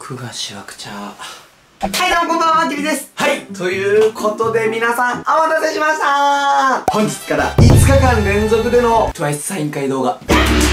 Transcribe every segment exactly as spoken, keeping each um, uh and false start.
僕がしわくちゃ。 はい、どうもこんばんは、きりです。はい、ということで皆さん、お待たせしました。本日からいつかかん連続での トゥワイス サイン会動画。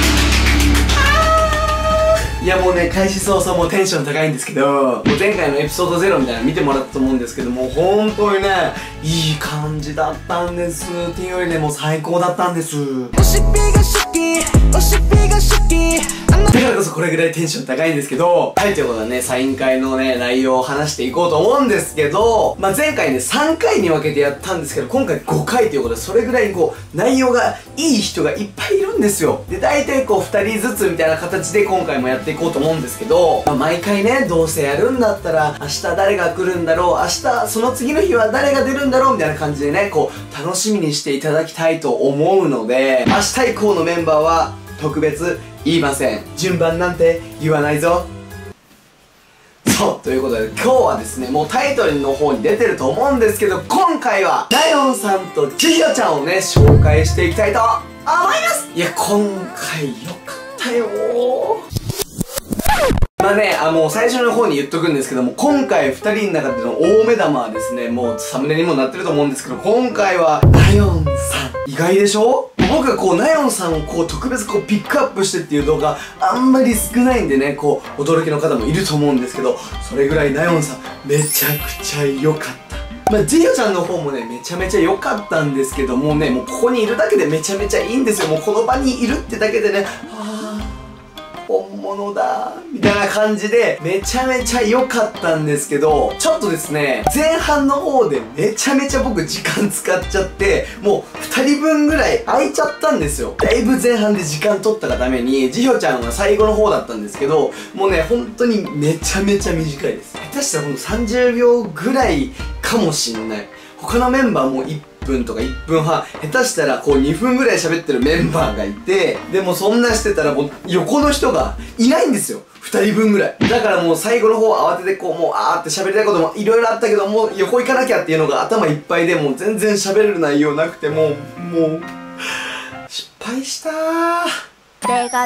いやもうね、開始早々もうテンション高いんですけど、もう前回のエピソードゼロみたいなの見てもらったと思うんですけども、本当にね、いい感じだったんです。っていうよりね、もう最高だったんです。おしっぴが好き、おしっぴが好き。だからこそこれぐらいテンション高いんですけど、はい、ということでね、サイン会のね、内容を話していこうと思うんですけど、まあ、前回ね、さんかいに分けてやったんですけど、今回ごかいということで、それぐらいこう、内容がいい人がいっぱいいるんですよ。で、大体こう、ふたりずつみたいな形で今回もやっていこうと思うんですけど、まあ、毎回ね、どうせやるんだったら、明日誰が来るんだろう、明日、その次の日は誰が出るんだろう、みたいな感じでね、こう、楽しみにしていただきたいと思うので、明日以降のメンバーは、特別言いません。順番なんて言わないぞ。そう、ということで今日はですね、もうタイトルの方に出てると思うんですけど、今回はナヨンさんと千尋ちゃんをね、紹介していきたいと思います。いや、今回よかったよー。まあね、あもう最初の方に言っとくんですけども、今回ふたりの中での大目玉はですね、もうサムネにもなってると思うんですけど、今回はナヨンさん。意外でしょ？僕がこうナヨンさんをこう特別こうピックアップしてっていう動画あんまり少ないんでね、こう驚きの方もいると思うんですけど、それぐらいナヨンさんめちゃくちゃ良かった。まあ、ジヨちゃんの方もね、めちゃめちゃ良かったんですけどもね、もうここにいるだけでめちゃめちゃいいんですよ。もうこの場にいるってだけでね、はぁ、本物だみたいな感じでめちゃめちゃ良かったんですけど、ちょっとですね、前半の方でめちゃめちゃ僕時間使っちゃって、もうふたりぶんぐらい空いちゃったんですよ。だいぶ前半で時間取ったがために、ジヒョちゃんは最後の方だったんですけど、もうね、本当にめちゃめちゃ短いです。下手したらほんとさんじゅうびょうぐらいかもしんない。他のメンバーもいっぷんとかいっぷんはん、下手したらこうにふんぐらい喋ってるメンバーがいて、でもそんなしてたらもう横の人がいないんですよ。ふたりぶんぐらい。だからもう最後の方慌ててこうもうあーって喋りたいこともいろいろあったけど、もう横行かなきゃっていうのが頭いっぱいで、もう全然喋れる内容なくて、もうもう失敗したー。 내가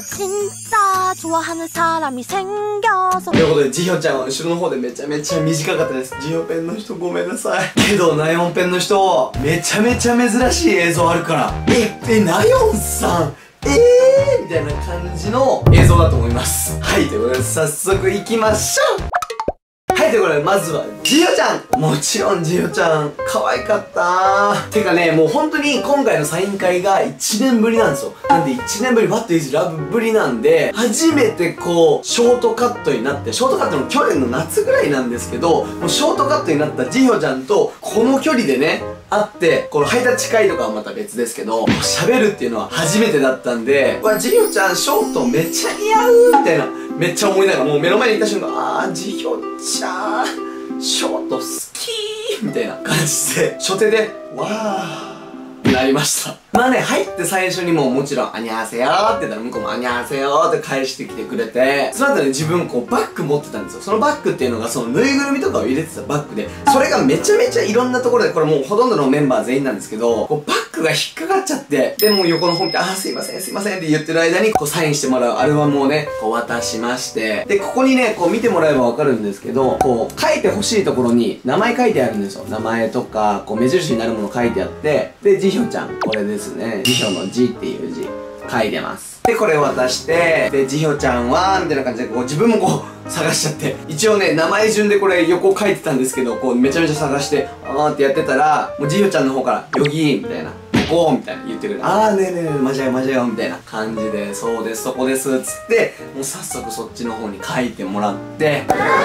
진짜 좋아하는 사람이 생겨서 ということで、ジヒョちゃんは後ろの方でめちゃめちゃ短かったです。ジヒョペンの人ごめんなさい。けど、ナヨンペンの人、めちゃめちゃ珍しい映像あるから。え、え、ナヨンさんえーみたいな感じの映像だと思います。はい、ということで早速行きましょう。はい、ということで、まずは、ジヨちゃん。もちろん、ジヨちゃん、可愛かったー。てかね、もう本当に今回のサイン会がいちねんぶりなんですよ。なんでいちねんぶり、What is Love ぶりなんで、初めてこう、ショートカットになって、ショートカットの去年の夏ぐらいなんですけど、もうショートカットになったジヨちゃんと、この距離でね、会って、このハイタッチ会とかはまた別ですけど、喋るっていうのは初めてだったんで、わ、ジヨちゃん、ショートめっちゃ似合うみたいな。めっちゃ思いながら、もう目の前にいた瞬間、あー、ジヒョちゃん、ショート好きーみたいな感じで、初手で、わーってなりました。まあね、入って最初にももちろん、アニャーセヨーって言ったら向こうもアニャーセヨーって返してきてくれて、その後ね、自分こうバッグ持ってたんですよ。そのバッグっていうのがそのぬいぐるみとかを入れてたバッグで、それがめちゃめちゃいろんなところで、これもうほとんどのメンバー全員なんですけど、こうバッグが引っかかっちゃって、で、もう横の方見て、あーすいませんすいませんって言ってる間に、こうサインしてもらうアルバムをね、こう渡しまして、で、ここにね、こう見てもらえばわかるんですけど、こう書いてほしいところに名前書いてあるんですよ。名前とか、こう目印になるもの書いてあって、で、ジヒョちゃん、これですね。ジヒョのジっていう字書いてます。で、これを渡して、で、ジヒョちゃんは、みたいな感じで、こう自分もこう探しちゃって、一応ね、名前順でこれ横書いてたんですけど、こうめちゃめちゃ探して、あーってやってたら、もうジヒョちゃんの方から、ヨギーみたいな。こうみたいな言ってくれる。あーねえねえねえ、マジャよマジャよみたいな感じで、そうです、そこです、つって、もう早速そっちの方に書いてもらって、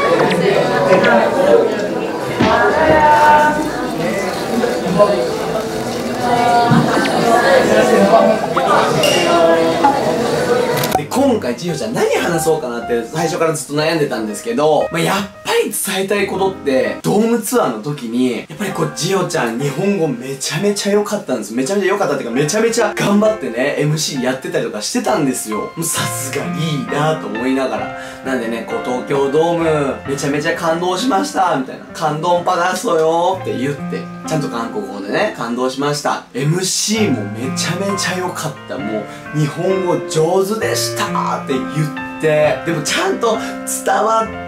で、今回ジヒョちゃん何話そうかなって最初からずっと悩んでたんですけど、まあ、やっぱり伝えたいことって、ドームツアーの時に、やっぱりこう、ジヨちゃん日本語めちゃめちゃ良かったんです。めちゃめちゃ良かったっていうか、めちゃめちゃ頑張ってね、エムシー やってたりとかしてたんですよ。もうさすがいいなと思いながら。なんでね、こう、東京ドーム、めちゃめちゃ感動しました、みたいな。感動パダソよーって言って、ちゃんと韓国語でね、感動しました。エムシー もめちゃめちゃ良かった。もう、日本語上手でしたーって言って、 て、でもちゃんと伝わって、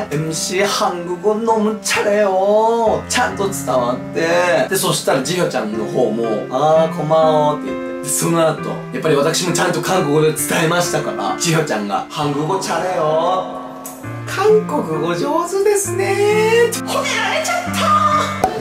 エムシー 한국어 너무 잘해요ちゃんと伝わって、でそしたらジヨちゃんの方もあーこまおって言って、でその後やっぱり私もちゃんと韓国語で伝えましたから、ジヨちゃんが한국어 잘해요韓国語上手ですねー褒められちゃったー。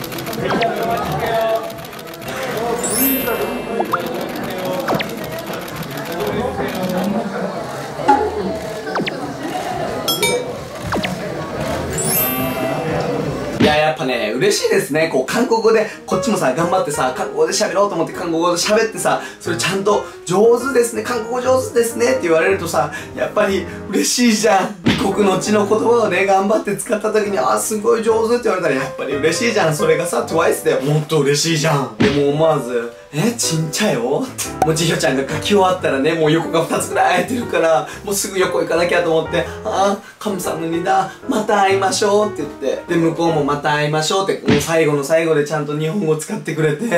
いや、やっぱね、嬉しいですね。こう、韓国語で、こっちもさ、頑張ってさ、韓国語で喋ろうと思って韓国語で喋ってさ、それちゃんと上手ですね、韓国語上手ですねって言われるとさ、やっぱり嬉しいじゃん。異国の地の言葉をね、頑張って使った時に、あ、すごい上手って言われたら、やっぱり嬉しいじゃん。それがさ、トゥワイスでもっと嬉しいじゃん。でも思わず、え、ちんちゃよって。もうジヒョちゃんが書き終わったらね、もう横がふたつぐらい空いてるから、もうすぐ横行かなきゃと思って、あー、カムサムニだ、また会いましょうって言って、で、向こうもまた会いましょうって、もう最後の最後でちゃんと日本語を使ってくれて、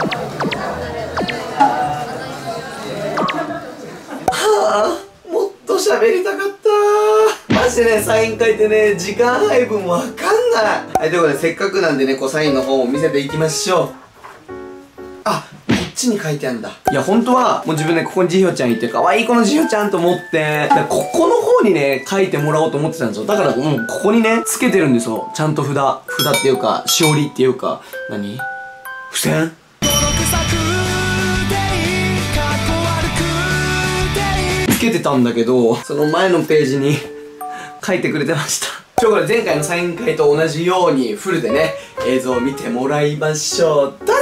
はぁ、もっと喋りたかったー。マジでね、サイン書いてね、時間配分わかんない。はい、ということで、せっかくなんでね、こうサインの方を見せていきましょう。あ、こっちに書いてあるんだ。いや、本当は、もう自分でここにジヒョちゃんいて、可愛い子のジヒョちゃんと思って、ここの方にね、書いてもらおうと思ってたんですよ。だから、もうここにね、つけてるんですよ。ちゃんと札。札っていうか、しおりっていうか、何？付箋？つけてたんだけど、その前のページに書いてくれてました。今日から前回のサイン会と同じようにフルでね、映像を見てもらいましょう。どうぞ。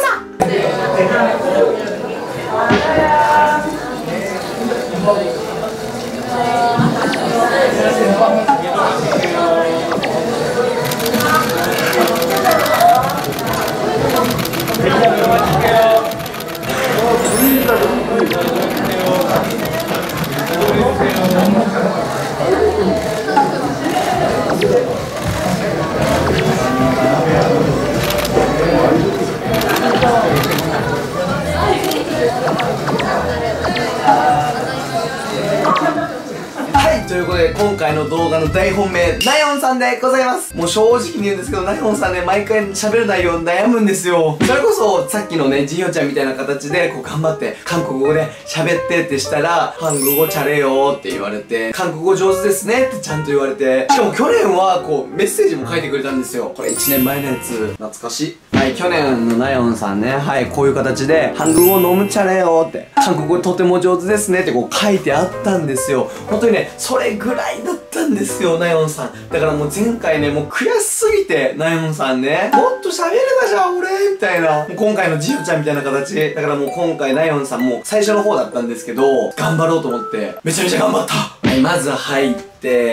ということで、今回の動画の大本命、ナヨンさんでございます。もう正直に言うんですけど、ナヨンさんね、毎回喋る内容悩むんですよ。それこそ、さっきのね、ジヒョちゃんみたいな形で、こう頑張って、韓国語で喋ってってしたら、韓国語チャレよーって言われて、韓国語上手ですねってちゃんと言われて、しかも去年は、こう、メッセージも書いてくれたんですよ。これいちねんまえのやつ、懐かしい。はい、去年のナヨンさんね、はい、こういう形で、韓国語飲むチャレよーって、韓国語とても上手ですねってこう書いてあったんですよ。本当にね、それぐらいだったんですよ、ナヨンさん。だからもう前回ね、もう悔しすぎて、ナヨンさんね、もっと喋れたじゃん、俺みたいな。もう今回のジヨちゃんみたいな形。だからもう今回ナヨンさんも最初の方だったんですけど、頑張ろうと思って、めちゃめちゃ頑張った。はい、まず入って、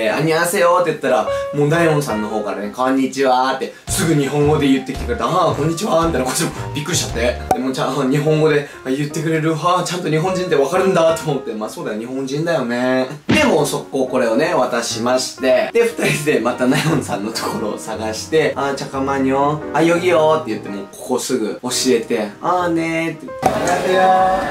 アニャーセヨーって言ったら、もうナヨンさんの方からね、こんにちはーって、すぐ日本語で言ってきてくれた。ああ、こんにちはーみたいな、こっちもびっくりしちゃって。でもちゃんと日本語で言ってくれる。はあ、ちゃんと日本人ってわかるんだと思って、まあそうだよ、日本人だよね。で、もう速攻これをね、渡しまして、で、二人でまたナヨンさんのところを探して、あー、ちゃかまにょー、あ、よぎよーって言って、もうここすぐ教えて、あーねーって言って、ありがとうよ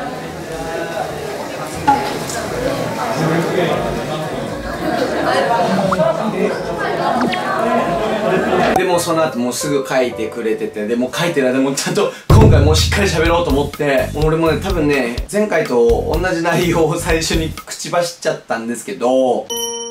ー。でもその後もうすぐ書いてくれてて、でも書いてる間もちゃんと今回もうしっかり喋ろうと思って、俺もね、多分ね、前回と同じ内容を最初に口走っちゃったんですけど、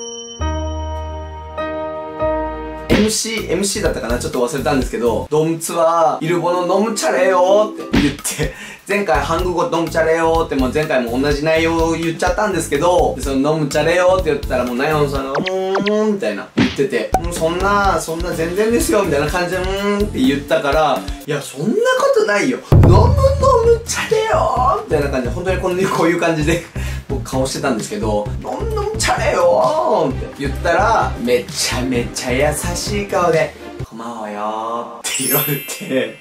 エムシー、エムシー だったかな、ちょっと忘れたんですけど、ドムツは、イルボの飲むチャレよーって言って、前回韓国語飲むチャレよーってもう前回も同じ内容を言っちゃったんですけど、でその飲むチャレよーって言ったらもうナヨンさんが、うーんみたいな言ってて、うん、そんな、そんな全然ですよみたいな感じで、うーんって言ったから、いや、そんなことないよ。飲む飲むチャレよーみたいな感じで、本当にこのこういう感じで、顔してたんですけど、飲ん飲んちゃれよーって言ったら、めちゃめちゃ優しい顔で、こんばんはよーって言われて、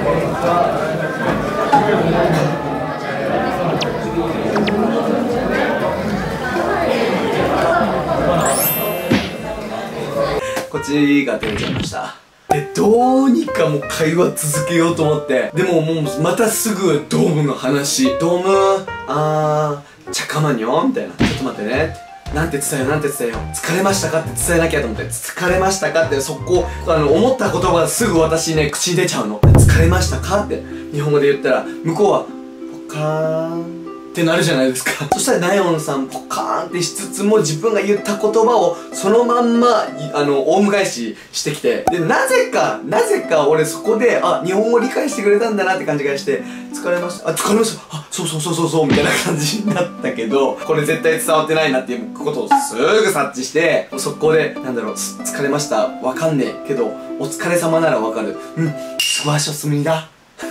こっちが照れちゃいました。で、どうにかもう会話続けようと思って、でももうまたすぐドームの話、ドーム、あー、ちゃかまにょみたいな。ちょっと待ってね。 なんて伝えようなんて伝えよう、疲れましたかって伝えなきゃと思って、疲れましたかってそこあの思った言葉がすぐ私ね口に出ちゃうの。疲れましたかって日本語で言ったら向こうはポカーンってなるじゃないですか。そしたらナヨンさんポカーンってしつつも自分が言った言葉をそのまんまあの大迎えししてきて、でなぜかなぜか俺そこであ日本語理解してくれたんだなって感じがして、疲れましたあ疲れましたあそうそうそうそうそうみたいな感じになったけど、これ絶対伝わってないなっていうことをすぐ察知して、速攻でなんだろう疲れましたわかんねえけどお疲れ様ならわかるうんスワショスミだ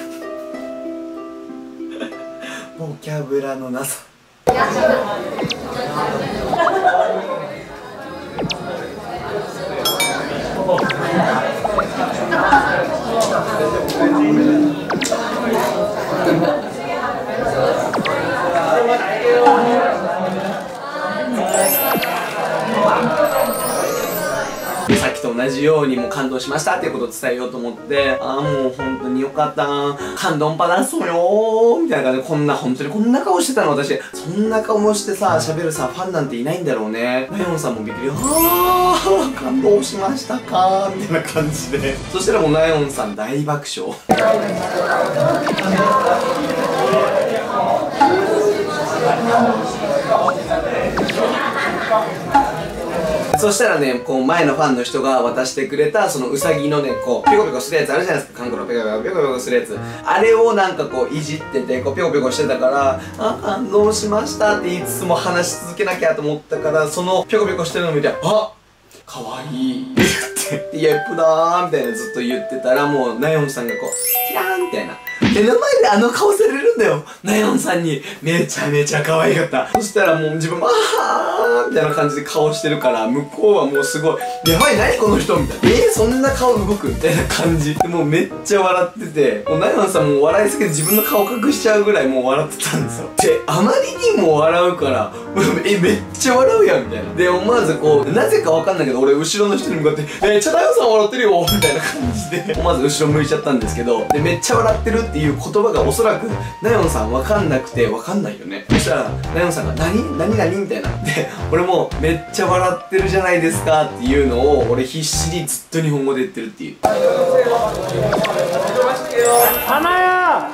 ボキャブラのなさ。さっきと同じようにもう感動しましたっていうことを伝えようと思って、ああもう本当によかった感動パラソよーみたいな感じで、こんな本当にこんな顔してたの私。そんな顔もしてさ喋るさファンなんていないんだろうね。ナヨンさんもびっくり、あー感動しましたかーみたいな感じで、そしたらもうナヨンさん大爆笑。そしたらね、こう前のファンの人が渡してくれたそのウサギのね、こうピコピコするやつあるじゃないですか。カンコロピコピコピコピコするやつ、あれをなんかこういじってて、こうピコピコしてたから、あ感動しましたって言いつつも話し続けなきゃと思ったから、そのピコピコしてるのを見て、あかわいいって言って、イエップだーみたいなずっと言ってたら、もうナヨンさんがこうキラーンみたいな目の前であの顔されるんだよ、ナヨンさんに。めちゃめちゃ可愛かった。そしたらもう自分もあーみたいな感じで顔してるから、向こうはもうすごいやばい何この人みたいな、えー、そんな顔動くみたいな感じで、もうめっちゃ笑ってて、もうナヨンさんも笑いすぎて自分の顔隠しちゃうぐらいもう笑ってたんですよ。であまりにも笑うからえめっちゃ笑うやんみたいな。で思わずこうなぜかわかんないけど俺後ろの人に向かって「めっちゃナヨンさん笑ってるよ」みたいな感じで思わず後ろ向いちゃったんですけど、でめっちゃ笑ってるっていう言葉がおそらくナヨンさんわかんなくて、わかんないよね。そしたらナヨンさんが「何何何?」みたいな。で俺も「めっちゃ笑ってるじゃないですか」っていうのを俺必死にずっと日本語で言ってるっていう。 花や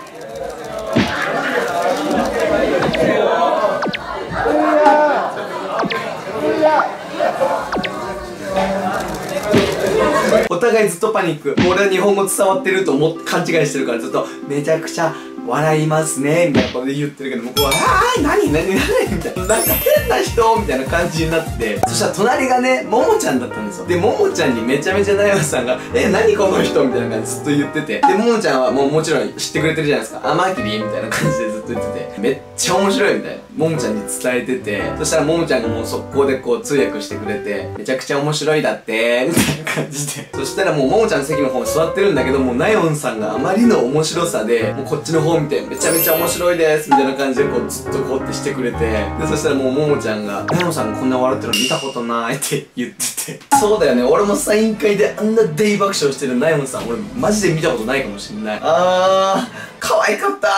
お互いずっとパニック。俺は日本語伝わってると思って勘違いしてるから、ずっとめちゃくちゃ笑いますねみたいなことで言ってるけど、向こうは「あー何何何?」みたいな、なんか変な人みたいな感じになって、そしたら隣がねももちゃんだったんですよ。でももちゃんにめちゃめちゃナヨンさんが「え何この人?」みたいな感じでずっと言ってて、でももちゃんはもうもちろん知ってくれてるじゃないですか。「あマーキュリー」みたいな感じでずっと言ってて、めっちゃ面白いみたいなももちゃんに伝えてて、そしたらももちゃんがもう速攻でこう通訳してくれて、めちゃくちゃ面白いだってみたいな感じで、そしたらもうももちゃんの席の方に座ってるんだけど、もうナヨンさんがあまりの面白さでもうこっちの方見てめちゃめちゃ面白いですみたいな感じでこうずっとこうってしてくれて、でそしたらもうももちゃんが「ナヨンさんこんな笑ってるの見たことない」って言ってて、そうだよね、俺もサイン会であんな大爆笑してるナヨンさん俺マジで見たことないかもしんない。あー可愛かった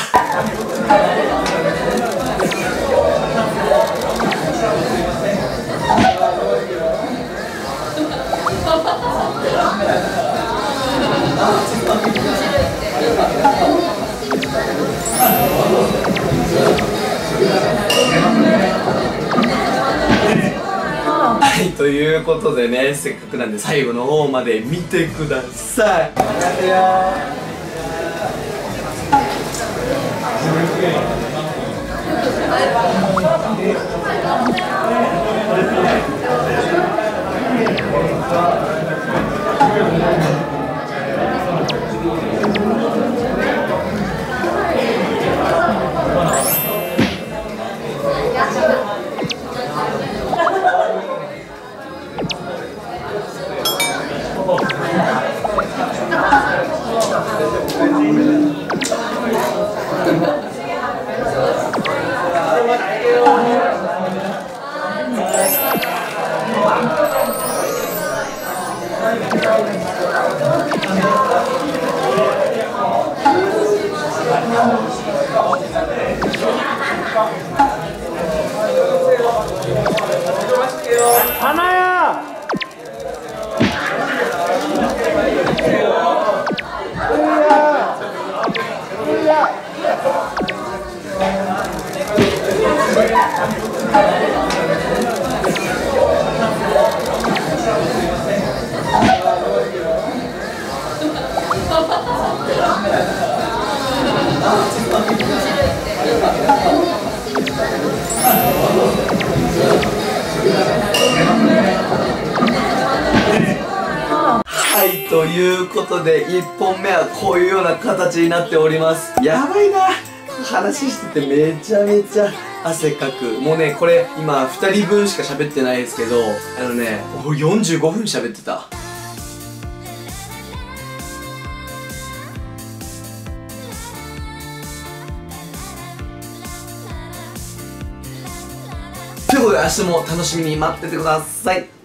はい、ということでね、せっかくなんで最後の方まで見てください。 ということでいっぽんめはこういうような形になっております。やばいな、話しててめちゃめちゃ汗かく。もうねこれ今ふたりぶんしか喋ってないですけど、あのねよんじゅうごふん喋ってた。ということで明日も楽しみに待っててください。